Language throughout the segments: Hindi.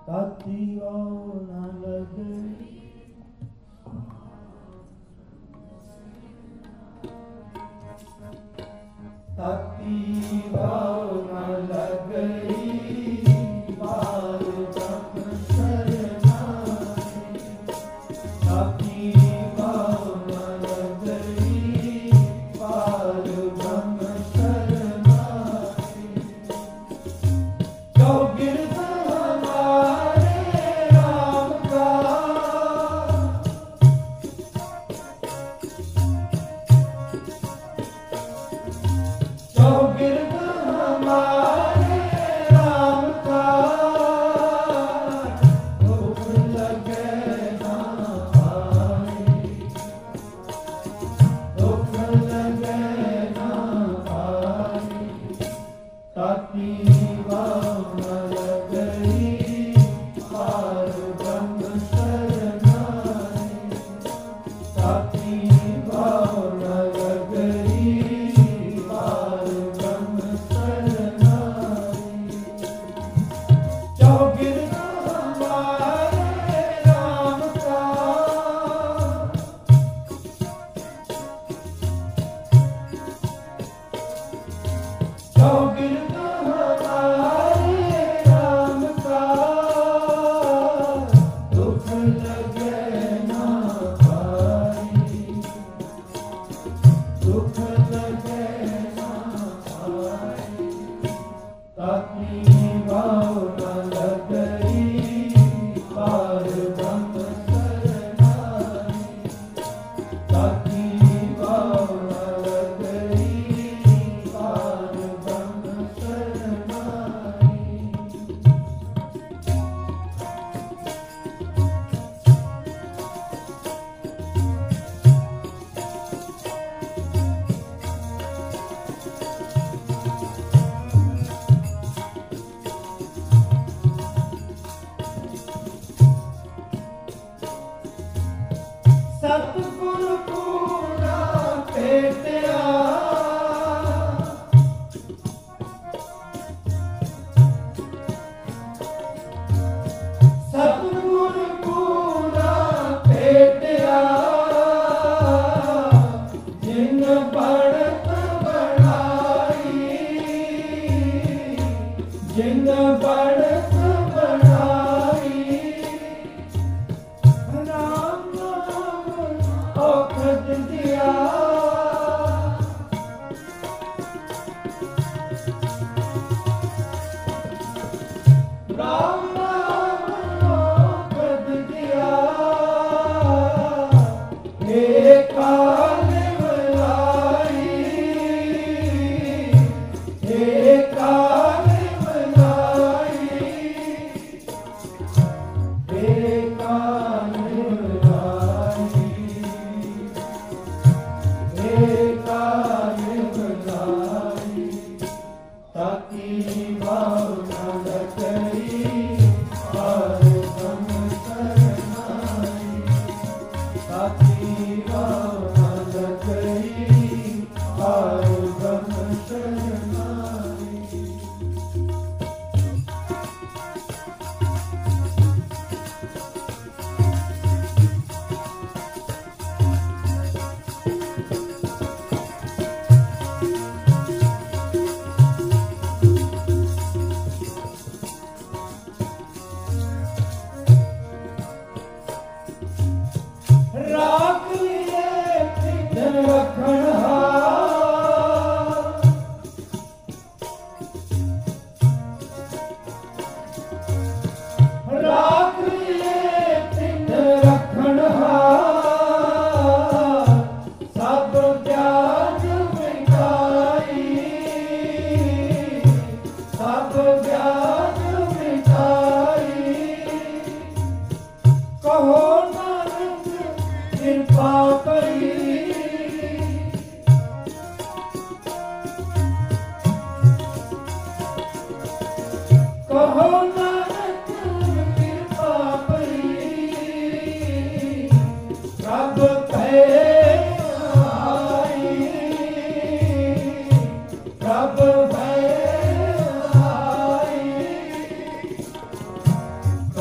ताती वाव न लगई ताती वाव न लगई बाल ब्रह्म शरणाई ताती वाव न लगई बाल ब्रह्म शरणाई चौगिर्द हमारे राम का चौगिर्द हमारे राम का दुख लगे ना पाए दुख लगे ना पाए ताती वाव न लगई बाल ब्रह्म शरणाई ताती वाव न लगई बाल ब्रह्म शरणाई चौगिर्द हमारे राम का चौगिर्द हमारे राम का दुख लगे ना पाई दुख लगे ना पाई ताती वाव न लगई बाल ब्रह्म शरणाई ताती वाव न लगई बाल ब्रह्म शरणाई सतगुरु पूरा भेटिया सतगुरु पूरा भेटिया जिन बढ़त बढ़ाई जिन बढ़त बढ़ाई राम नाम औखद दिया राम नाम औखद दिया हे काल मलाई हे काल मलाई हे काल मलाई हे काल मलाई ताती वाव न लगई बाल ब्रह्म शरणाई ताती वाव न लगई बाल ब्रह्म शरणाई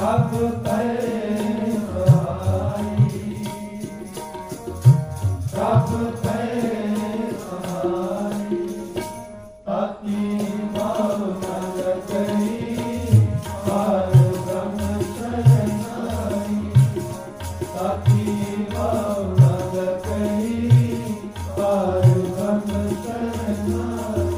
सब पे सहाई, सब पे सहाई, ताती भाव न लगई, पार ब्रह्म शरण आई, ताती भाव न लगई, पार ब्रह्म शरण आई।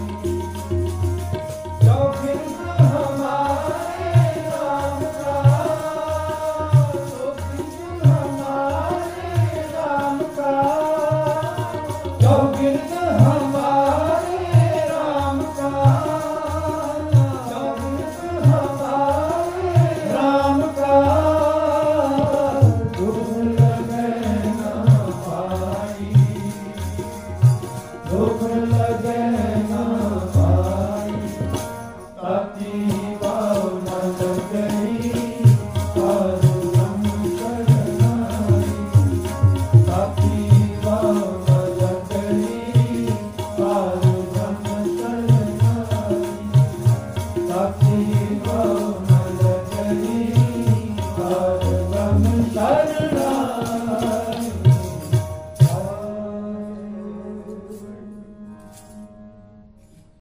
जो कृष्ण हमारे राम का, जो कृष्ण हमारे राम का, जो कृष्ण हमारे राम का, जो कृष्ण हमारे राम का, दुख लगे न पाई, दुख लगे न पाई, ताती भाव न लगई, पार ब्रह्म शरण आई, ताती भाव न लगई, पार ब्रह्म शरण आई, ताती